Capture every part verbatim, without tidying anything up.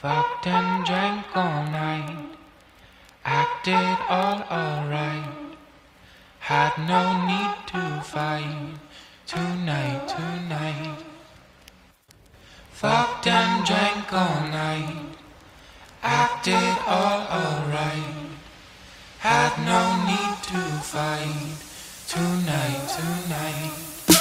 Fucked and drank all night, acted all alright. Had no need to fight tonight, tonight. Fucked and drank all night, acted all alright. Had no need to fight tonight, tonight.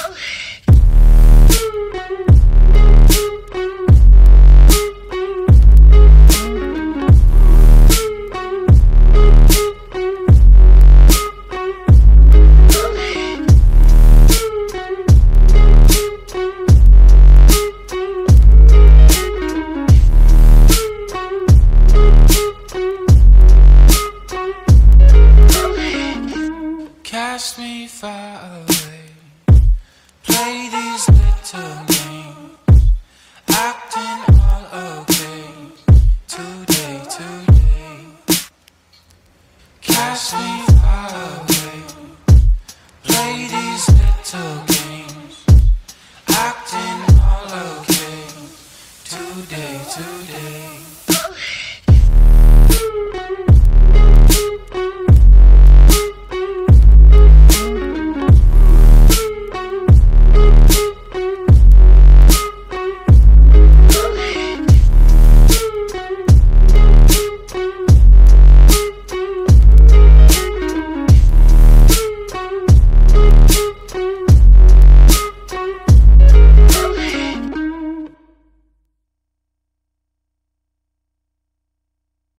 Cast me far away, play these little games, acting all okay, today, today. Cast me